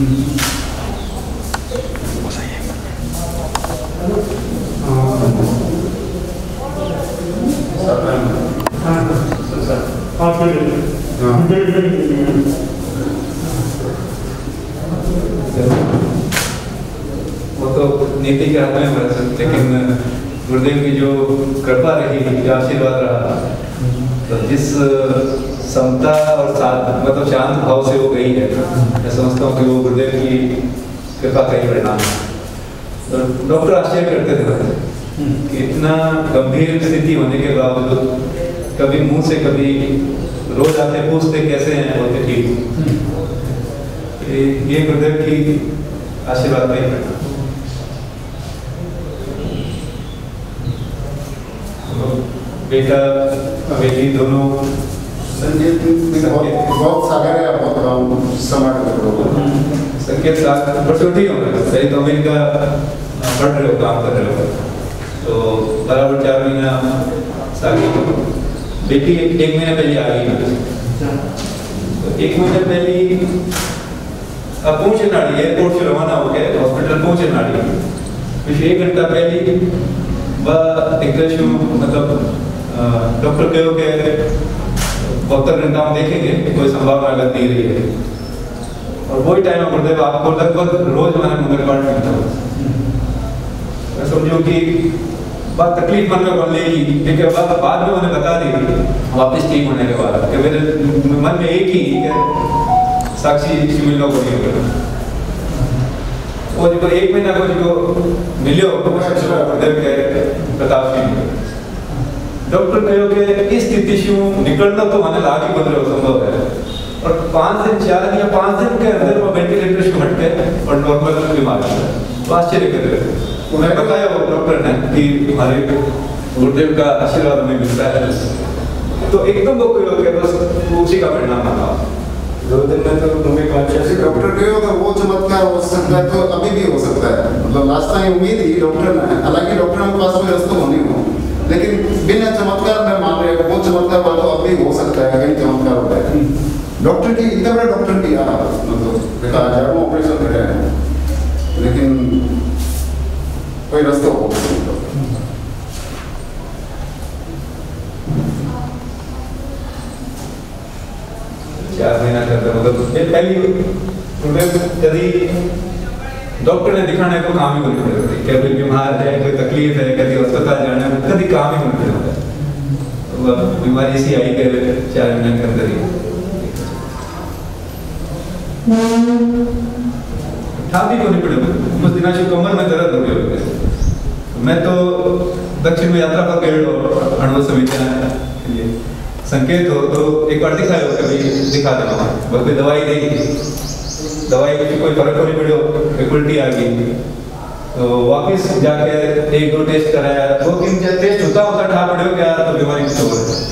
वो तो नीति के हाथ में बस, लेकिन गुरुदेव की जो कृपा रही, जो आशीर्वाद रहा, तो जिस समता और साथ मतलब शांत भाव से वो गई है, मैं समझता हूँ कि वो गुरुदेव की कृपा का ही परिणाम है। तो डॉक्टर आश्चर्य करते थे कि इतना गंभीर स्थिति होने के बावजूद कभी मुंह से कभी रोज आते पूछते कैसे हैं, बोलते ठीक। ये गुरुदेव की आशीर्वाद का ही परिणाम। बेटा बेटी दोनों बहुत सागर है, बहुत संकेत छोटी हो गए, सही तो अमेरिका पढ़ रहे हो, काम कर रहे हो, तो बराबर 4 महीना सागी बेटी 1 महीने पहले आ गई। तो 1 महीने पहले अब पहुंचे नाड़ी एयरपोर्ट से रवाना हो गए, हॉस्पिटल पहुंचे नाड़ी फिर 1 घंटा पहले मतलब डॉक्टर कहो के 72 घंटा में देखेंगे, कोई संभावना लग नहीं रही है। और वही टाइम में गुरुदेव आपको लगभग रोज मैंने मंगलवार मिलता मैं समझो कि बात तकलीफ मन में बन लेगी, क्योंकि बाद में उन्हें बता दी वापस ठीक होने के बाद कि मेरे मन में एक ही साक्षी मिलना को नहीं होगा। वो जो 1 महीना को जो मिलो गुरुदेव के प्रताप सिंह डॉक्टर कहो कि इस स्थिति से निकलना तो मैंने लाग ही बदलो संभव है, और 5 दिन 4 दिन या 5 दिन के अंदर वो वेंटिलेटर से हट गए और नॉर्मल बीमार है। तो आश्चर्य कर रहे थे, उन्हें बताया वो डॉक्टर ने कि हमारे गुरुदेव का आशीर्वाद हमें मिलता है। तो एकदम वो कहो कि बस उसी का परिणाम था। 2 दिन में तो तुम्हें कॉन्शियस डॉक्टर कहो तो वो चमत्कार हो सकता है, तो अभी भी हो सकता है। मतलब लास्ट टाइम उम्मीद ही डॉक्टर ने, हालांकि डॉक्टर के पास कोई रास्ता होनी हो, लेकिन बिना चमत्कार में मान रहे वो चमत्कार वाला तो अभी हो सकता है, कहीं चमत्कार होता है। डॉक्टर की इतना बड़ा डॉक्टर की मतलब हजारों ऑपरेशन कर रहे हैं, लेकिन कोई रास्ता हो 4 महीना करते मतलब पहली यदि डॉक्टर ने दिखाने को काम ही नहीं करते, कभी बीमार है, कोई तकलीफ है, कभी अस्पताल जाना है, कभी काम ही नहीं करता। तो बीमारी ऐसी आई कि 4 महीने के अंदर ही था भी नहीं पड़े, कुछ दिनों से कमर में दर्द हो गया। मैं तो दक्षिण में यात्रा पर गए अणु समिति संकेत हो तो एक बार दिखाए हो, कभी दिखा देना, बस कोई दवाई देगी, दवाई की कोई फर्क नहीं पड़ो, उल्टी आ गई, तो वापस जाके 1-2 टेस्ट कराया, 2-3 टेस्ट होता ठा पड़े क्या, तो बीमारी कुछ हो गई।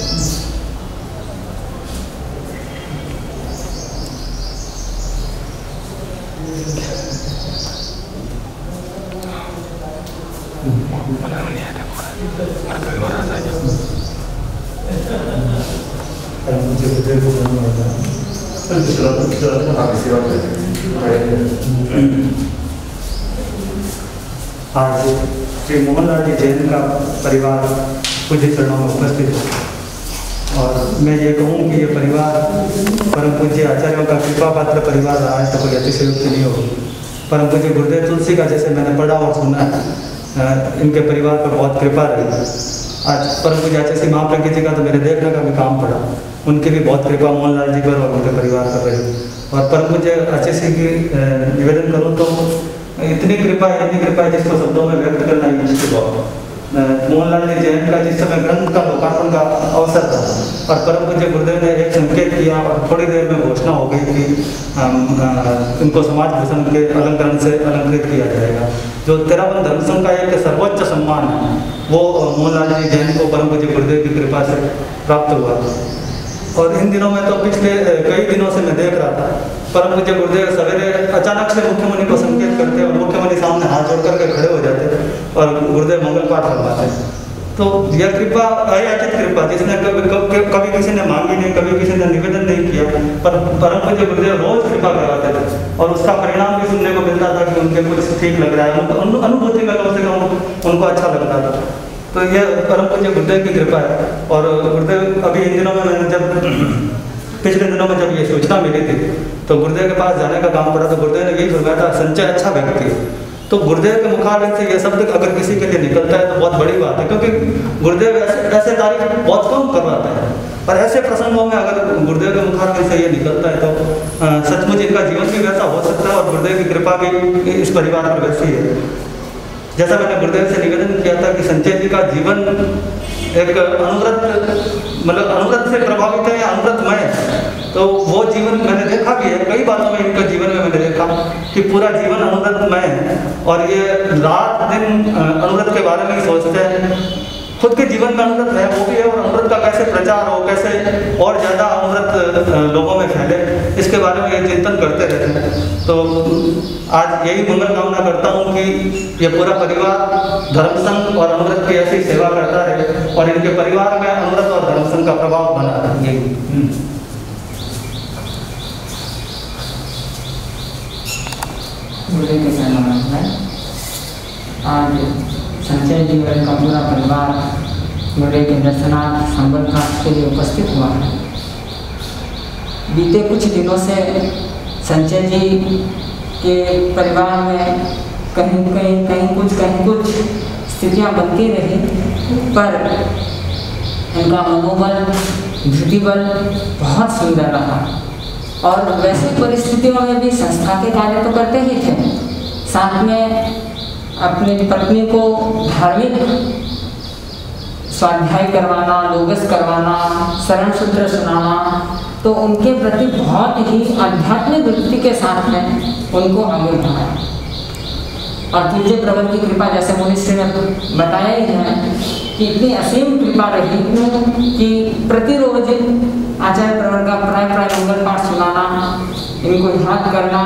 आज श्री मोहनलाल जी जैन का परिवार पूज्य चरणों में उपस्थित है, और मैं ये कहूँ कि ये परिवार परम पूज्य आचार्यों का कृपा पात्र परिवार रहा है, तो कोई अतिशयोक्ति नहीं होगी। परम पूज्य गुरुदेव तुलसी का जैसे मैंने पढ़ा और सुना है, इनके परिवार पर बहुत कृपा रही। आज परम पूज्य आचार्य श्री महाप्रज्ञ जी का तो मेरे देखने का भी काम पड़ा, उनकी भी बहुत कृपा मोहनलाल जी पर और उनके परिवार पर रही। और परम पूज्य आचार्य श्री की निवेदन करूँ तो इतनी कृपा है जिसको शब्दों में व्यक्त करना ही मुश्किल हो। मोहनलाल जी जैन का जिस समय ग्रंथ का लोकार्पण का अवसर था और परम पूज्य गुरुदेव ने एक संकेत किया और थोड़ी देर में घोषणा हो गई कि इनको समाज भूषण के अलंकरण से अलंकृत किया जाएगा। जो 53 धर्म संघ का एक सर्वोच्च सम्मान है, वो मोहनलाल जी जैन को परम पूज्य गुरुदेव की कृपा से प्राप्त हुआ। और इन दिनों में तो पिछले कई दिनों से मैं देख रहा था, परम पूज्य गुरुदेव सवेरे अचानक से मुख्यमंत्री को संकेत करते और मुख्यमंत्री सामने हाथ जोड़ करके खड़े हो जाते और गुरुदेव मंगल पाठ करवाते। तो यह कृपा अयाचित कृपा, जिसने कभी किसी ने मांगी नहीं, कभी किसी ने निवेदन नहीं किया, पर परम पूज्य गुरुदेव रोज कृपा करवाते थे और उसका परिणाम भी सुनने को मिलता था कि उनके कुछ ठीक लग रहा है, उनको अनुभूति में कम से कम उनको अच्छा लगता था। तो यह परम पूज्य गुरुदेव की कृपा है। और गुरुदेव अभी इन दिनों में मैंने जब पिछले दिनों में जब ये सूचना मिली थी तो गुरुदेव के पास जाने का काम पड़ा, तो गुरुदेव ने यही फरमाया था, संचय अच्छा व्यक्ति है। तो गुरुदेव के मुखारबिंद से ये शब्द अगर किसी के लिए निकलता है तो बहुत बड़ी बात है, क्योंकि गुरुदेव ऐसे तारीफ बहुत कम करवाते हैं, पर ऐसे प्रसंगों में अगर गुरुदेव के मुखारबिंद से ये निकलता है तो सचमुच इनका जीवन भी वैसा हो सकता है और गुरुदेव की कृपा भी इस परिवार पर वैसी है। जैसा मैंने गुरुदेव से निवेदन किया था कि संचय जी का जीवन एक अनुव्रत से प्रभावित है या अनुव्रतमय है, तो वो जीवन मैंने देखा भी है, कई बातों में इनका जीवन में मैंने देखा कि पूरा जीवन अनुव्रतमय है और ये रात दिन अनुव्रत के बारे में ही सोचते हैं। खुद के जीवन में अनुव्रत है वो भी है, और अनुव्रत का कैसे प्रचार हो, कैसे और ज़्यादा अनुव्रत लोगों में फैले, इसके बारे में ये चिंतन करते रहते हैं। तो आज यही मंगल कामना करता हूँ कि ये पूरा परिवार धर्मसंघ और अनुव्रत की ऐसी सेवा करता रहे और इनके परिवार में अनुव्रत और धर्मसंघ का प्रभाव बना रहे। आज संचय जी और इनका पूरा परिवार गुरुदेव के दर्शनार्थ संबंध के लिए उपस्थित हुआ है। बीते कुछ दिनों से संचय जी के परिवार में कहीं कुछ स्थितियां बनती रही, पर इनका मनोबल धृतिबल बहुत सुंदर रहा और वैसी परिस्थितियों में भी संस्था के कार्य तो करते ही थे, साथ में अपनी पत्नी को धार्मिक स्वाध्याय करवाना, लोगस करवाना, शरण सूत्र सुनाना, तो उनके प्रति बहुत ही आध्यात्मिक वृत्ति के साथ में उनको आगे बढ़ाया। और पूज्य प्रभु की कृपा, जैसे मुनिश्री ने बताया ही है कि इतनी असीम कृपा रही कि प्रतिरोज आचार्य प्रवर का प्राय मंगल पाठ सुनाना, इनको याद करना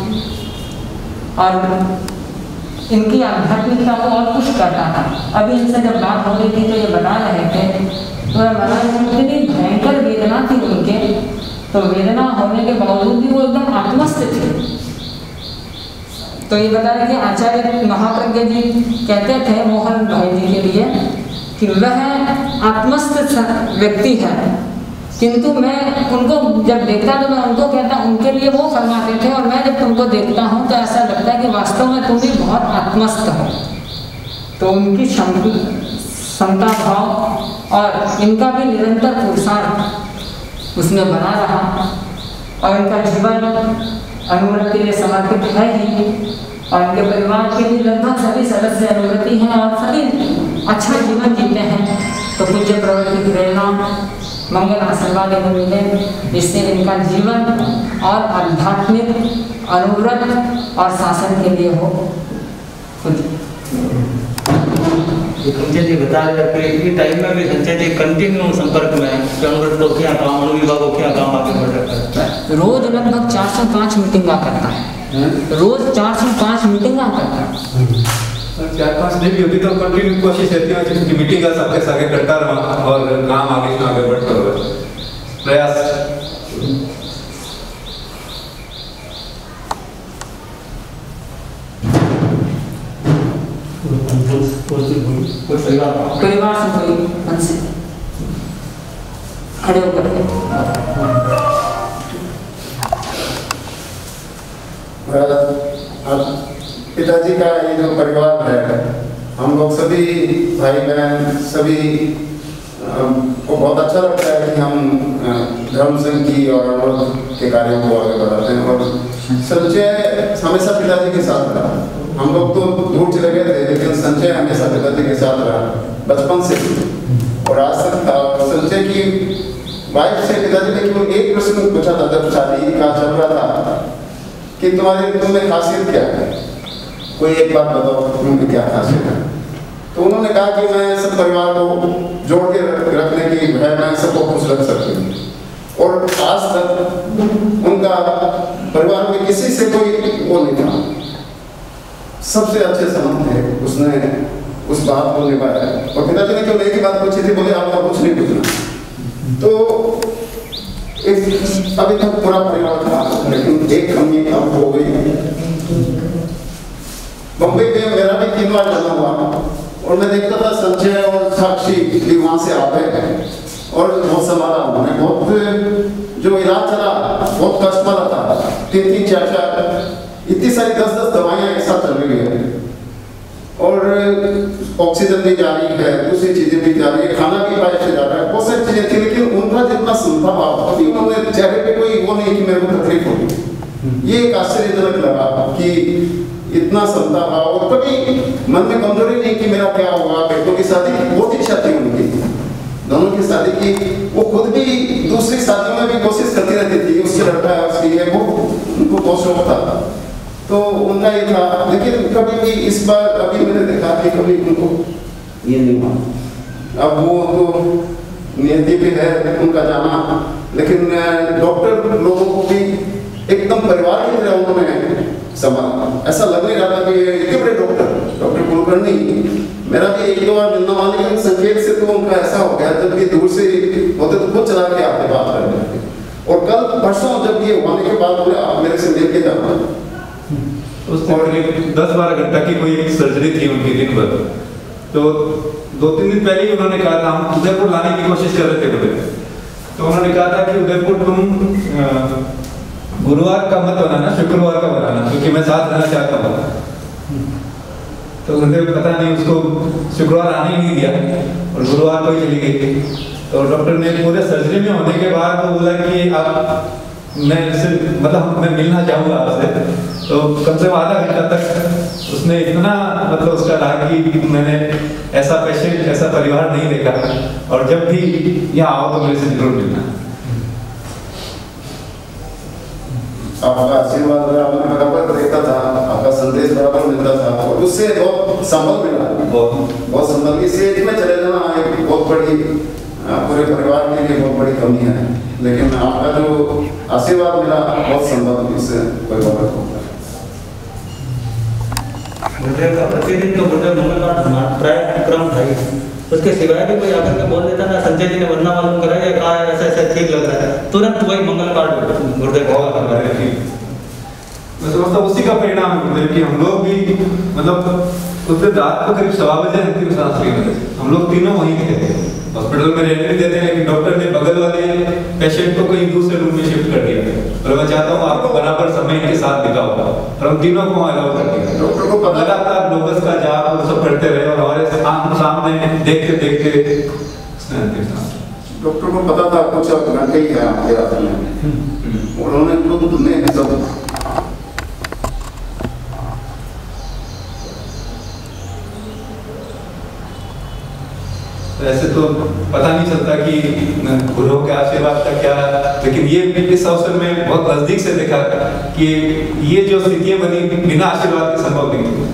और इनकी आध्यात्मिकता को और कुछ करता था। अभी इनसे जब बात हो रही थी तो ये बता रहे थे, तो इतनी भयंकर वेदना थी उनके, तो वेदना होने के बावजूद भी वो एकदम आत्मस्थ थे। तो ये बता रहे कि आचार्य महाप्रज्ञ जी कहते थे मोहन भाई जी के लिए कि वह आत्मस्थ व्यक्ति है, किंतु मैं उनको जब देखता तो मैं उनको कहता, उनके लिए वो फरमाते थे, और मैं जब तुमको देखता हूँ तो ऐसा लगता है कि वास्तव में तुम भी बहुत आत्मस्थ हो। तो उनकी क्षमता भाव और इनका भी निरंतर पुरुषार्थ उसमें बना रहा और इनका जीवन अनुव्रत के लिए समर्पित है ही, और इनके परिवार के भी लगभग सभी सदस्य अनुव्रती हैं और सभी अच्छा जीवन जीते हैं। तो पूज्य प्रभु की प्रेरणा मंगल आशीर्वाद मिले, इससे इनका जीवन और आध्यात्मिक अनुव्रत और शासन के लिए हो। संचय जी बता रहे कि इस टाइम में भी संचय जी कंटिन्यू संपर्क में अनुव्रत को क्या काम, अणुविभाग को क्या काम आगे बढ़ रहा है। रोज लगभग 405 मीटिंगा करता है, रोज 405 मीटिंगा करता है। 4-5 दिन भी होती तो कंटिन्यू कोशिश रहती है कि मीटिंग का सबके साथ करता रहा और काम आगे बढ़ता रहा, प्रयास। परिवार से कोई मन से खड़े होकर पिताजी का ये जो परिवार है, हम लोग सभी भाई बहन सभी को बहुत अच्छा लगता है कि हम धर्म संघ की और अनुव्रत के कार्यों को आगे बढ़ाते हैं। और संचय हमेशा पिताजी के साथ रहा, हम लोग तो दूर चले गए थे लेकिन संचय हमेशा पिताजी के साथ रहा बचपन से। और आज तक संचय की वाइफ से पिताजी ने केवल एक प्रश्न पूछा था जब शादी का चल रहा था कि तुम में खासियत क्या है, कोई एक बात बताओ तुम क्या खासियत है। तो उन्होंने कहा कि मैं सब परिवार को जोड़ के रखने की है, मैं सबको खुश रख सकती हूँ। और आज तक उनका परिवार में किसी से कोई वो नहीं था, सबसे अच्छे संबंध थे। उसने उस बात को निभाया। और पिताजी ने केवल एक ही बात पूछी थी, बोले आपको कुछ नहीं पूछना। तो अभी तक पूरा परिवार था, लेकिन एक कमी अब हो गई। बम्बई में मेरा भी 3 बार जाना हुआ और मैं देखता था संजय और साक्षी भी वहां से आते हैं और बहुत संभाला उन्होंने, बहुत जो इलाज चला बहुत कष्ट वाला था। 3-3, 4-4 इतनी सारी 10-10 दवाइयां एक साथ चल रही है और ऑक्सीजन भी जा रही है, दूसरी चीजें भी जा रही है, खाना भी पाइप से जा रहा है, बहुत सारी चीजें थी। लेकिन उनका जितना संभव भाव अभी उन्होंने चेहरे पे कोई वो नहीं कि मेरे को तकलीफ होगी। ये एक आश्चर्यजनक लगा कि इतना समता भाव, और कभी मन में कमजोरी नहीं कि मेरा क्या होगा। बेटों की शादी बहुत इच्छा थी उनकी, दोनों की शादी की। वो खुद भी दूसरी शादियों में भी कोशिश करती रहती थी, उससे लड़का है उसकी है, वो उनको बहुत शौक था। तो उनका ये था, लेकिन कभी भी इस बार अभी मैंने देखा कि कभी उनको ये नहीं हुआ। अब वो तो नियति भी है उनका जाना, लेकिन डॉक्टर लोगों को भी एकदम परिवार की तरह उन्होंने संभाला। ऐसा लग नहीं रहा था कि इतने बड़े डॉक्टर कुलकर्णी, मेरा भी 1-2 बार मिलना हुआ, लेकिन संकेत से तो उनका ऐसा हो गया जब भी दूर से होते तो खुद चला के आते बात करने। और कल परसों जब ये होने के बाद बोले आप मेरे से मिल के जाना। उसने करीब 10-12 घंटा की कोई एक सर्जरी थी उनकी दिन भर। तो 2-3 दिन पहले ही उन्होंने कहा था, हम उदयपुर लाने की कोशिश कर रहे थे बोले। तो उन्होंने कहा था कि उदयपुर तुम गुरुवार का मत बनाना, शुक्रवार का बनाना, क्योंकि मैं साथ रहना चाहता हूँ। तो मुझे पता नहीं, उसको शुक्रवार आने ही नहीं दिया और गुरुवार को ही चली गई। तो डॉक्टर ने पूरे सर्जरी में होने के बाद वो बोला कि आप मैं मैं मिलना चाहूँगा आपसे। तो कम से कम आधा घंटा तक उसने इतना उसका रहा कि मैंने ऐसा पेशेंट, ऐसा परिवार नहीं देखा, और जब भी यहाँ आओ तो मेरे से जरूर मिलना। आपका आशीर्वाद बराबर रहता था, आपका संदेश बराबर मिलता था, और उससे बहुत संबल मिला, बहुत संबल। इस एज में चले जाना एक बहुत बड़ी, पूरे परिवार के लिए बहुत बड़ी कमी है, लेकिन आपका जो आशीर्वाद मिला बहुत संबल, इससे कोई बात होता है। प्रतिदिन तो मंगलवार प्राय क्रम था ही, उसके सिवाय भी कोई आकर के बोल देता ना, संजय जी ने वरना मालूम करा कि कहा ऐसा ऐसा ठीक लग रहा है, तुरंत वही मंगलवार गुरुदेव मैं समझता हूँ उसी का परिणाम है कि हम लोग भी उस दिन रात को करीब 1:15 बजे अंतिम सांस ली थी। हम लोग तीनों वहीं थे, हॉस्पिटल में रहने नहीं देते, लेकिन डॉक्टर ने बगल वाले पेशेंट को कहीं दूसरे रूम में शिफ्ट कर दिया। और मैं चाहता हूँ आपको बराबर समय के साथ दिखा होगा, और हम तीनों को अलाउ कर दिया। डॉक्टर को लगातार लोगस का जाप और सब करते रहे, और हमारे सामने देखते देखते उसने अंतिम सांस। डॉक्टर को पता था कुछ घंटे ही है आपके रात में, उन्होंने खुद सब ऐसे तो पता नहीं चलता कि गुरुओं के आशीर्वाद का क्या, लेकिन ये इस अवसर में बहुत नजदीक से देखा कि ये जो स्थितियां बनी बिना आशीर्वाद के संभव नहीं थी।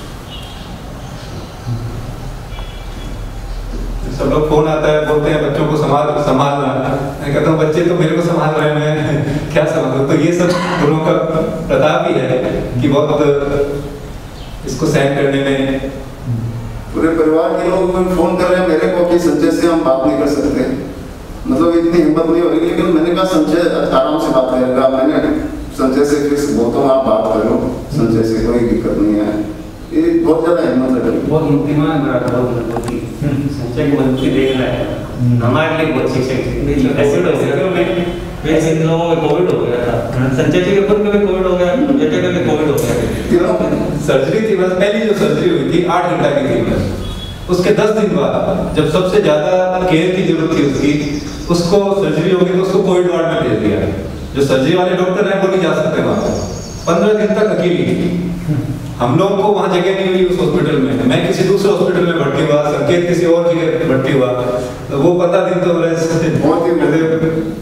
सब लोग फोन आता है, बोलते हैं बच्चों को संभालना। मैं कहता हूँ बच्चे तो मेरे को संभाल रहे हैं, मैं क्या संभालूं। तो ये सब गुरुओं का प्रताप ही है कि बहुत इसको सहन करने में। पूरे परिवार के लोग फोन कर रहे हैं मेरे को कि संजय से हम बात नहीं कर सकते, इतनी हिम्मत नहीं हो रही। लेकिन मैंने कहा संजय आराम से बात करेगा, मैंने संजय से फिर बोलता हूँ आप बात करो, संजय से कोई दिक्कत नहीं है। ये बहुत ज्यादा हिम्मत है, बहुत बुद्धिमान संजय की मजबूती देखना है हमारे लिए बहुत शिक्षक। ऐसे इन लोगों में कोविड हो गया था, संजय जी के खुद में भी कोविड हो गया, बेटे का भी कोविड हो गया। सर्जरी थी, बस पहली जो सर्जरी हुई थी 8 घंटा की थी बस। उसके 10 दिन बाद जब सबसे ज्यादा केयर की जरूरत थी उसकी, उसको सर्जरी हो गई तो उसको कोविड वार्ड में भेज दिया। जो सर्जरी वाले डॉक्टर हैं वो नहीं जा सकते वहाँ, 15 दिन तक अकेली थी। हम लोग को वहाँ जगह नहीं मिली उस हॉस्पिटल में, मैं किसी दूसरे हॉस्पिटल में भर्ती हुआ, संकेत किसी और जगह भर्ती हुआ। तो वो 15 दिन तो बहुत ही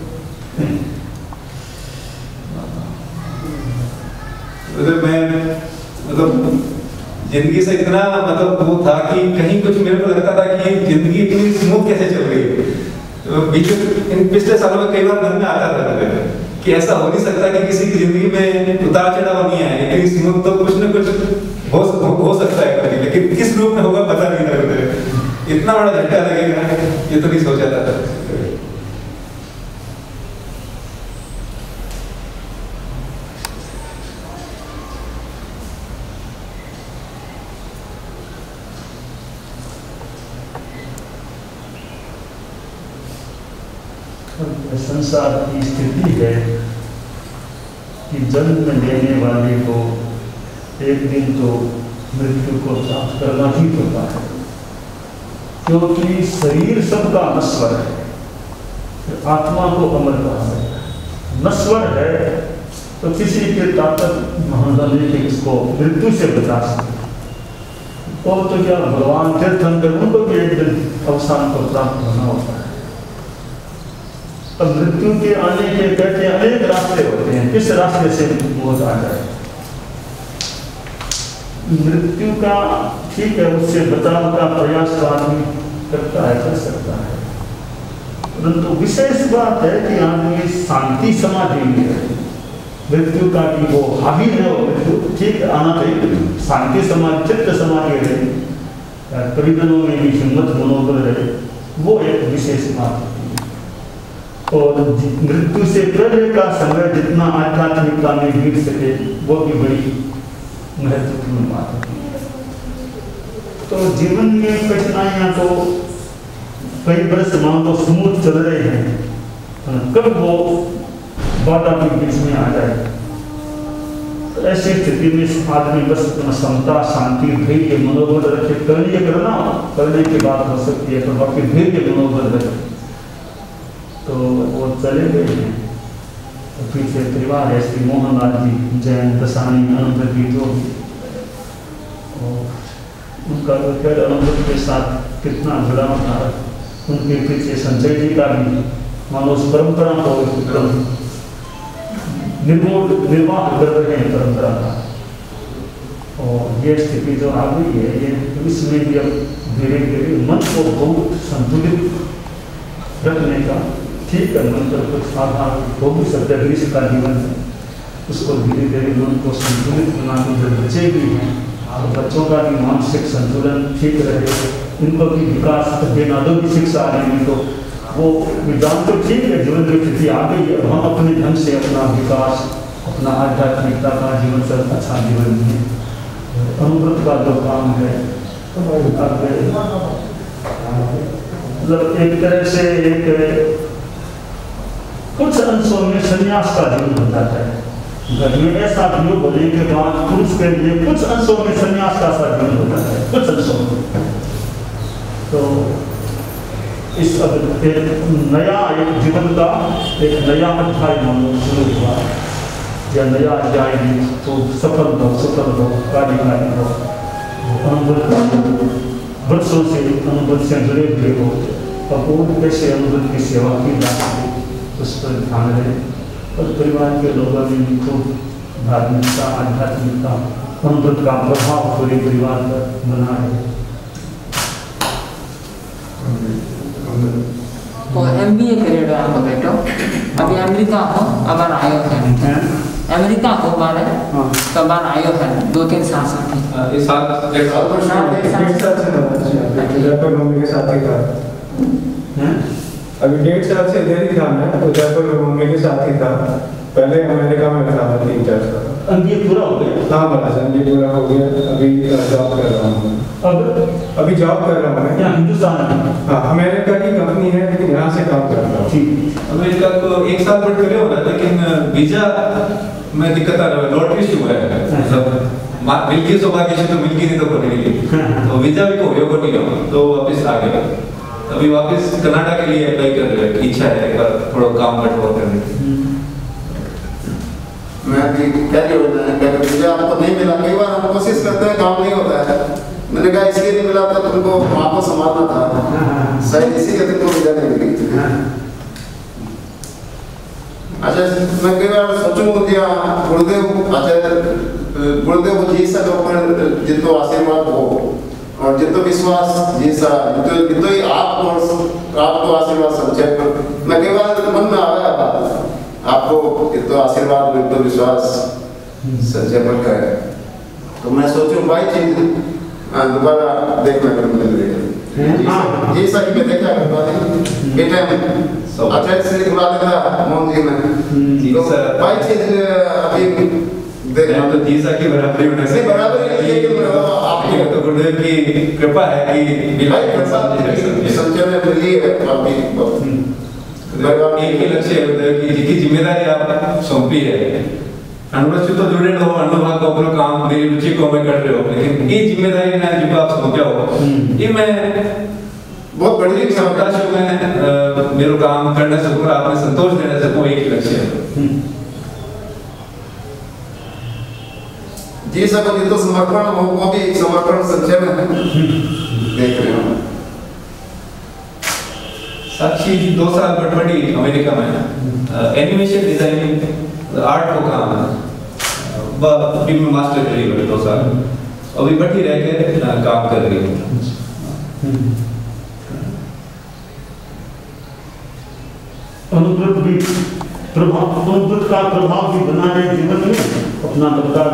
मैं जिंदगी से इतना वो था कि कहीं कुछ मेरे को लगता था कि जिंदगी इतनी स्मूथ कैसे चल रही है। तो बीच इन पिछले सालों में कई बार मन में आता था कि ऐसा हो नहीं सकता कि किसी की जिंदगी में उतार चढ़ाव नहीं आए, इतनी स्मूथ तो कुछ न कुछ हो सकता है कभी, लेकिन किस रूप में होगा पता नहीं लगा। इतना बड़ा झटका लगेगा ये तो नहीं सोचा था। संसार की स्थिति है कि जन्म लेने वाले को एक दिन तो मृत्यु को प्राप्त करना ही पड़ता है, क्योंकि शरीर सबका नश्वर है, आत्मा को अमर कहा जाता है। नश्वर है तो किसी के ताकत महादानी के इसको मृत्यु से बचा सकते। और तो क्या भगवान तीर्थंकर उनको भी एक दिन अवसान को प्राप्त होना होता है। अब मृत्यु के आने के कहते अनेक रास्ते होते हैं, किस रास्ते से मौत आ जाए। मृत्यु का ठीक है, उससे बचाव का प्रयास तो आदमी करता है, कर सकता है, परंतु विशेष बात है कि आदमी शांति समाधि में रहे। मृत्यु का कि वो हावी है, वो मृत्यु ठीक आना चाहिए, शांति समाधि चित्त समाधि रहे, परिजनों में भी हिम्मत मनोबल रहे, वो एक विशेष बात है। और मृत्यु से पहले का समय जितना आध्यात्मिकता में गिर सके वो भी बड़ी महत्वपूर्ण बात है। तो जीवन में कठिनाइयां तो कई वर्ष मान लो स्मूथ चल रहे हैं, कब वो बाधा के बीच में आ जाए, तो ऐसी स्थिति में आदमी बस समता शांति धैर्य मनोबल रखे, करने की बात हो सकती है, तो बाकी धैर्य मनोबल रखे तो वो चले गए हैं। तो पीछे परिवार है, श्री मोहनलाल जी जैन दसानी अनंत जी जो उनका तो खैर अनंत के साथ कितना जुड़ाव था, उनके पीछे संजय जी का भी मानो उस परंपरा को निर्वाह कर रहे हैं परंपरा का। और ये स्थिति जो आ गई है, ये इसमें भी अब धीरे धीरे मन को बहुत संतुलित रखने का ठीक है, मन पर कुछ साधारण हो भी सकता है, का जीवन है, उसको धीरे धीरे मन को संतुलित बनाने जो बच्चे भी हैं और बच्चों का भी मानसिक संतुलन ठीक रहे, इनको भी विकास बेनादों की शिक्षा आ रही, तो वो विज्ञान तो ठीक है, जीवन की स्थिति आ गई है, हम अपने ढंग से अपना विकास, अपना आध्यात्मिकता का जीवन से अच्छा जीवन जिए। अनुभव का जो काम है मतलब एक तरह से एक कुछ अंशों में संन्यास का जीवन हो जाता है। घर में ऐसा योग होने के बाद पुरुष के लिए कुछ अंशों में संन्यास का सा जीवन हो जाता है, कुछ अंशों में। तो इस अब एक नया एक जीवन का एक नया अध्याय मानो शुरू हुआ, या नया अध्याय तो सफल हो कार्यकारी हो, वर्षों से अनुभव से जुड़े हुए हो, और कैसे अनुभव की सेवा की जा सके उस पर ध्यान रहे। और परिवार के लोगों में भी खूब धार्मिकता आध्यात्मिकता अनुभव का प्रभाव पूरे परिवार पर बना है। तो MBA करेडो आपको बेटो अभी अमेरिका हो अबार आयो है, अमेरिका हो बारे तो बार आयो है 2-3 साल से इस साल डेढ़ साल से जयपुर मम्मी के साथ ही था, अभी 1.5 साल से इधर ही था मैं, तो जयपुर मम्मी के साथ ही था, पहले अमेरिका में था 3-4 साल। MBA पूरा हो गया? हाँ महाराज MBA पूरा हो गया, अभी जॉब कर रहा हूँ। अभी जॉब कर रहा हूँ मैं यहाँ हिंदुस्तान में? हाँ अमेरिका की कंपनी है, लेकिन यहाँ से काम कर रहा हूँ। ठीक, अमेरिका को 1 साल बढ़ करे होगा, लेकिन वीजा में दिक्कत आ रहा है, लॉटरी शुरू है, मतलब मिलकी सौभाग्य तो मिलकी नहीं तो पकड़ी, तो वीजा भी को योग नहीं हो, तो वापस आ गया। अभी वापस कनाडा के लिए अप्लाई कर रहे हैं, इच्छा है एक बार थोड़ा काम बटवा करने की। मैं भी क्या वीजा आपको नहीं मिला, कई बार हम कोशिश करते हैं काम नहीं होता है, मैंने कहा इसलिए नहीं मिला था, तुमको वहाँ को संभालना था, शायद इसीलिए तुमको वीजा नहीं मिली। अच्छा मैं कई बार सोचूं कि गुरुदेव आचार्य गुरुदेव जी सा लोग जितो आशीर्वाद हो और जितो विश्वास जैसा जितो ही आपको आशीर्वाद संचय पर मैं कई बार मन में आया बात आपको जितो आशीर्वाद जितो विश्वास संचय पर है, तो मैं सोचूं भाई चीज दोबारा देखने को मिल रही है। ये सही में देखा बेटा अच्छा से बुला देता मोहन जी में जी सर भाई चीज अभी देखना तो जीसा की बराबरी होने से बराबर नहीं है कि आपकी तो गुरुदेव की कृपा है कि बिना कृपा संचय में मिली है आपकी एक ही लक्ष्य है गुरुदेव की जिसकी जिम्मेदारी आप सौंपी है अनुरोध से तो जुड़े रहो अनुभाग का पूरा काम मेरी रुचि को मैं कर रहे हो लेकिन ये जिम्मेदारी ना जो आप सौंपा हो ये मैं बहुत बड़ी क्षमता से मैं मेरे काम करने सकूं और आपने संतोष देने सकूं एक ही लक्ष्य है जी सब ये तो समर्पण वो भी एक समर्पण संचय में देख रहे हो साक्षी जी 2 साल बटवड़ी अमेरिका में एनिमेशन डिजाइनिंग आर्ट को काम है में मास्टर डिग्री में 2 साल अभी बटी रह के काम कर रही हूँ अनुव्रत का प्रभाव भी बना रहे जीवन में अपना बदलाव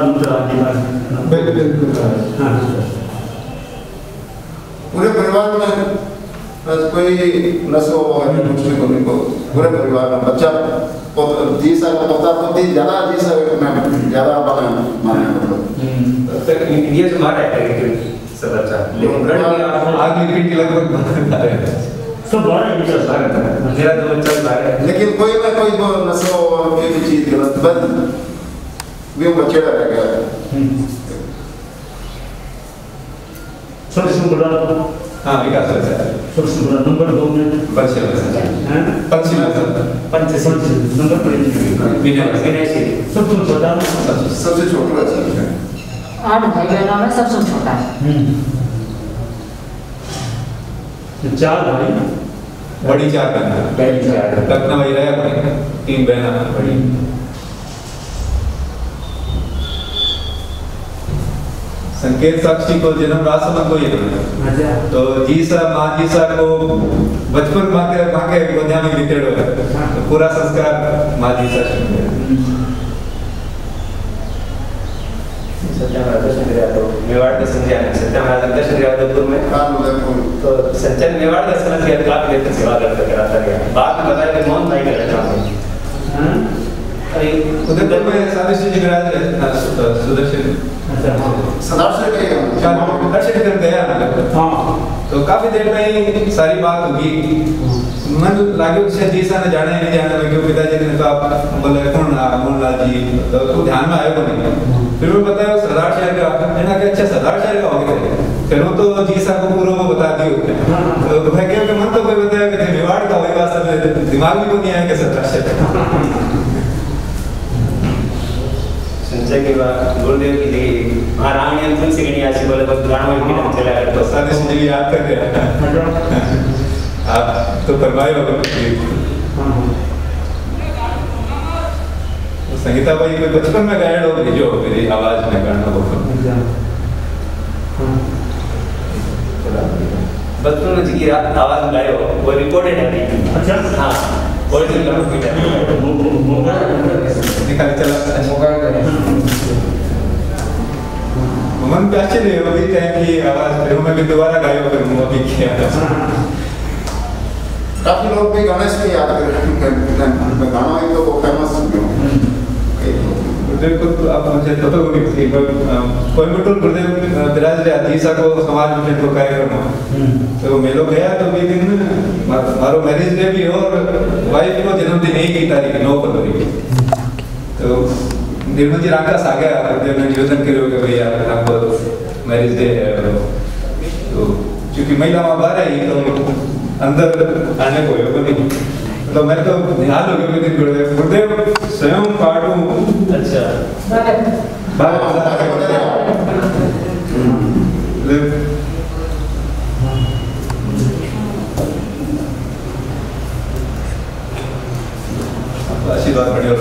पूरे परिवार में कोई नशो को पूरे परिवार में बच्चा जी साल का पता तो ज्यादा जी साल ज्यादा माने मतलब ये जो हमारा है सब अच्छा लेकिन आगे पीढ़ी के लगभग सब मेरा तो बच्चा बाहर है लेकिन कोई ना कोई वो नशो और कोई भी चीज गलत बंद भी बच्चे रह गया सबसे बड़ा हाँ विकास है सबसे बड़ा नंबर 2 में बच्चे हैं पंचमी नंबर 5 सबसे छोटा सबसे छोटा बच्चा है 8 भाई बहनों में सबसे छोटा है 4 भाई बड़ी 4 बहन लखनऊ वही रहा 3 बहन बड़ी संकेत साक्षी को जन्म रासमन को ये तो जीसा माँ जीसा को बचपन माँ के गोदिया में बिखेर हो तो पूरा संस्कार माँ जीसा मेवाड़ दर्शन किया सत्यनारायण दर्शन किया उदयपुर में तो सच्चन मेवाड़ दर्शन किया काफी देर तक सेवा करते कराता गया बाद में बताया कि मोहन भाई कर रहा था उदयपुर में सावित्री जी महाराज सुदर्शन सदाशिव के दर्शन कर गया हाँ तो काफी देर में ही सारी बात होगी मन लागे उससे जीसा ने जाने नहीं जाने में क्यों पिताजी ने तो आप बोले कौन मोहनलाल जी तो ध्यान में आएगा नहीं फिर वो बताया सरदार शहर का मैंने कहा अच्छा सरदार शहर का हो गया फिर वो तो जीसा को पूरा वो बता दिए तो भाई क्या मन तो कोई बताया कि मेवाड़ का होगा सब दिमाग में को नहीं आया कि सरदार शहर संजय के बाद गुरुदेव की जी महारानी तुलसी गणी आशी बोले बस गाना में कीर्तन चला करता तो सारे जी याद कर रहे आप तो फरमाए होगा संगीता भाई कोई बचपन में गायन हो जो मेरी आवाज में गाना हो बचपन में जी की आवाज में गाए हो वो रिकॉर्डेड है अच्छा हाँ ओरिजिनल निकाल चला मन पे आश्चर्य हो भी है कि आवाज फिर मैं भी दोबारा गाया फिर मुंह भी किया काफी लोग भी गणेश की याद कर गाना एक तो फेमस गुरुदेव को तो आप मुझे तो नहीं कोयम्बटूर गुरुदेव विराज रहे जीसा को समाज में तो कार्यक्रम तो मेलो गया तो भी दिन मारो मैरिज डे भी और वाइफ को जन्मदिन एक ही तारीख 9 फरवरी तो निर्मल जी रामदास आ गया गुरुदेव ने निवेदन करो कि भैया आपको मैरिज डे है तो क्योंकि महिला वहाँ बाहर आई तो अंदर आने को योग नहीं तो मैं तो ध्यान हो गया गुरुदेव स्वयं पाठू अच्छा आशीर्वाद बढ़िया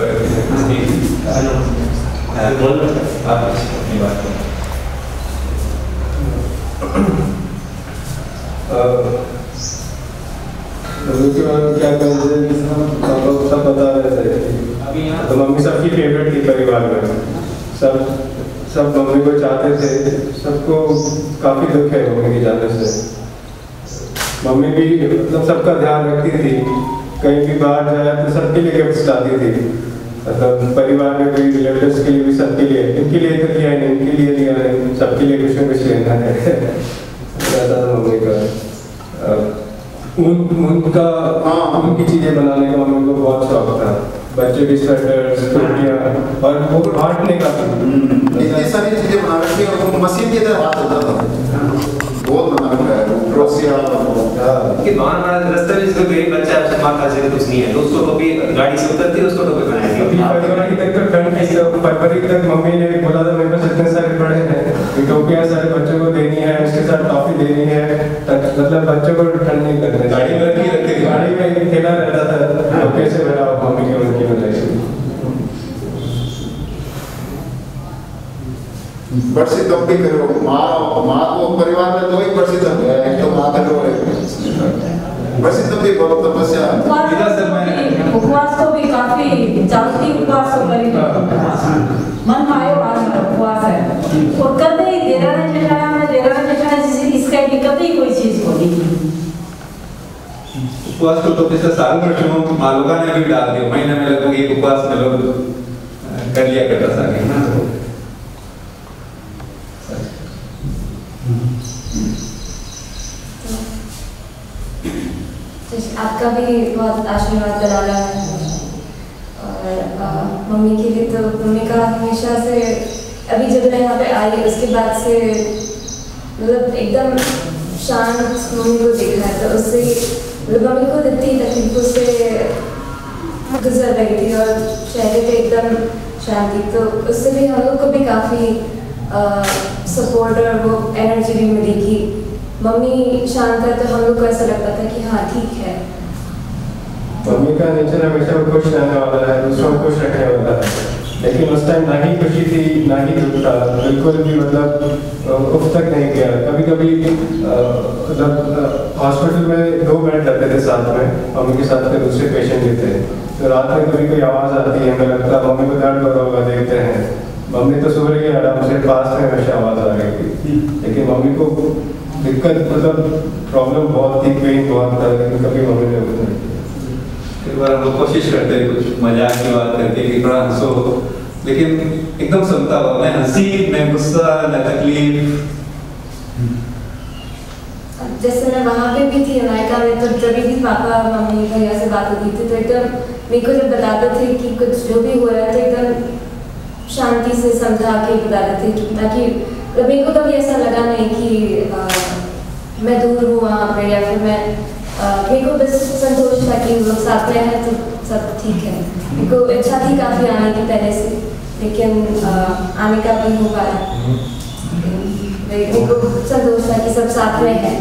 क्या सब बता रहे थे तो मम्मी सबकी फेवरेट थी परिवार में सब मम्मी को चाहते थे सबको काफी दुख है मम्मी के जाने से मम्मी भी मतलब सबका ध्यान रखती थी, कहीं भी बाहर जाए तो सबके लिए गिफ्ट्स लाती थी, मतलब परिवार में कोई रिलेटिव्स के लिए भी, सबके लिए, इनके लिए तो लिया नहीं, इनके लिए लिया नहीं, सबके लिए कुछ न कुछ लेना है ज़्यादा मम्मी का उनका उनकी चीज़ें बनाने का मम्मी को बहुत शौक था, बच्चे की स्वेटर्स, टोपियाँ, और वो बांटने का इतनी सारी चीजें बना रखी है, और मशीन की तरह हाथ होता था, बहुत बना रखा है क्रोशिया। कि बाहर हमारा रास्ते में जिसको कोई बच्चा आपसे माँ का से कुछ नहीं है तो उसको टोपी गाड़ी से उतरती है, उसको टोपी बनाएगी। फरवरी तक तो ठंड थी, फरवरी तक मम्मी ने बोला था मेरे पास इतने सारे पड़े हैं, टोपियाँ सारे बच्चों को देनी है, उसके साथ टॉफी देनी है, मतलब बच्चों को ठंड नहीं करने, गाड़ी में रखी रहती थी, गाड़ी में खेला रहता था, तो कैसे बना मम्मी के उनकी बनाई। प्रसिद्ध भी करो, माँ को परिवार में दो ही प्रसिद्ध है, एक तो माँ का रोल है, प्रसिद्ध भी बहुत तपस्या। उपवास तो भी काफी जाती उपवास तो करी, मन मायो उपवास है, और कभी देराना जेठाना इसका भी कभी कोई चीज होगी। उपवास को तो पिछले साल में मालोगा ने भी डाल दिया, महीने में लगभग एक उपवास में लोग कर लिया करता था। आपका भी बहुत आशीर्वाद बना है, और मम्मी के लिए तो मम्मी का हमेशा से, अभी जब मैं यहाँ पे आई उसके बाद से मतलब एकदम शांत मम्मी को देखा है, तो उससे मतलब मम्मी को इतनी तकलीफों से गुजर रही थी और चेहरे पे एकदम शांति, तो उससे भी हम लोग को भी काफ़ी सपोर्ट और वो एनर्जी भी मिली कि मम्मी शांत है, तो हम लोग को ऐसा लगता था कि हाँ ठीक है। मम्मी का नेचर हमेशा खुश रहने वाला है, दूसरों को खुश रखने वाला है, लेकिन उस टाइम ना ही खुशी थी ना ही दुख था, बिल्कुल भी मतलब उफ तक नहीं गया। कभी कभी मतलब हॉस्पिटल में 2 बेड लगते थे साथ में, मम्मी के साथ के दूसरे पेशेंट भी थे, तो रात में कभी कोई आवाज़ आती है, हमें लगता मम्मी को दर्द हो रहा होगा, देखते हैं मम्मी तो सो रही है आराम से, पास में हमेशा आवाज़ आ रही थी, लेकिन मम्मी को दिक्कत मतलब प्रॉब्लम बहुत थी, पेन बहुत था, लेकिन कभी मम्मी ने उतना कई बार हम लोग कोशिश करते हैं कुछ मजाक की बात करके कि थोड़ा हंसो, लेकिन एकदम सुनता हुआ, मैं हंसी, मैं गुस्सा, न तकलीफ। जैसे मैं वहाँ पे भी थी अमेरिका में, तो जब भी पापा मम्मी भैया से बात होती थी तो एकदम मेरे को जब बताते थे कि कुछ जो भी हो रहा है तो एकदम शांति से समझा के बताते थे, कि ताकि मेरे को कभी ऐसा लगा नहीं कि मैं दूर हूँ वहाँ पे, या फिर मैं मेरे को बस संतोष था कि लोग साथ में हैं तो सब ठीक है। मेरे को इच्छा थी काफ़ी आने की पहले से, लेकिन आने का भी हो पाया, मेरे को संतोष था कि सब साथ में हैं।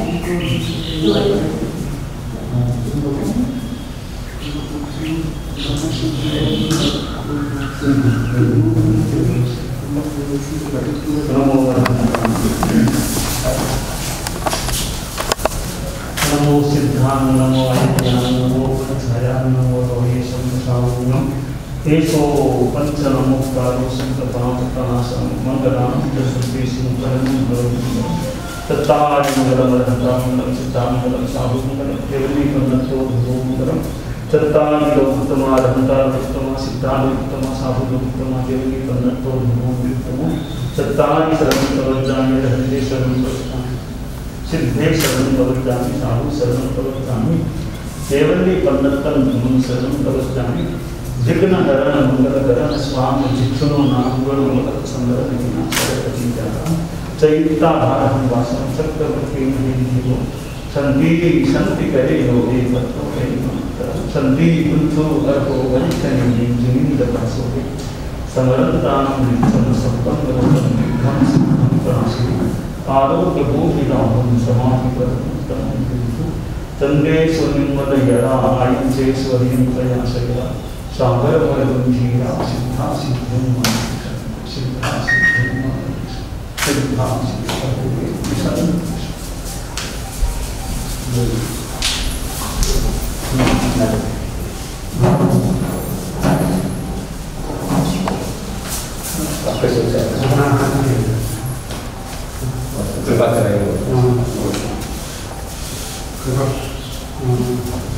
नमो सिद्धांग नमो अहिज्ञान नमो पंचहयान नमो रोहेशम शांगम एसो पंचनमुक्तारो संकल्पांतनासं मंगलां जसुते सुंदरं भवति तत्तामंगलम सिद्धांगलम साहुमंगलम केवली पन्नतो भूमंगलम तत्तानिलोकतमारहंतारोत्तमा सिद्धालोकतमा साहुलोकतमा केवली पन्नतो भूमंगलम तत्तानि सर्वं तवज्जामि हृदये सर्वं तवज्जामि सिद्धे सर्वं तवज्जामि साहु सर्वं तवज्जामि केवली पन्नतं धूमं सर्वं तवज्जामि जिग्नहरण मंगलकरण स्वामी जिक्षुनो नामगुणमलक संगरण विनाशकटिजाता चैत्ता भारं वासं चक्रवर्ती जीवो संति संति करे लोगे भक्तो के मंत्र संति कुंतो अर्को वरिष्ठनि जिनिंदकासोगे समरंतां नित्यं संपन्नं विघ्नं सिद्धं प्रणाशि आरोग्य भूमिनाहं समाधिपदं तंगे सुनिर्मल यरा आयुचे स्वरिं प्रयासया सागर वरगंभीरा सिद्धा सिद्धं सिद्धा सिद्धं सिद्धा सिद्धं कृपा करें। देखो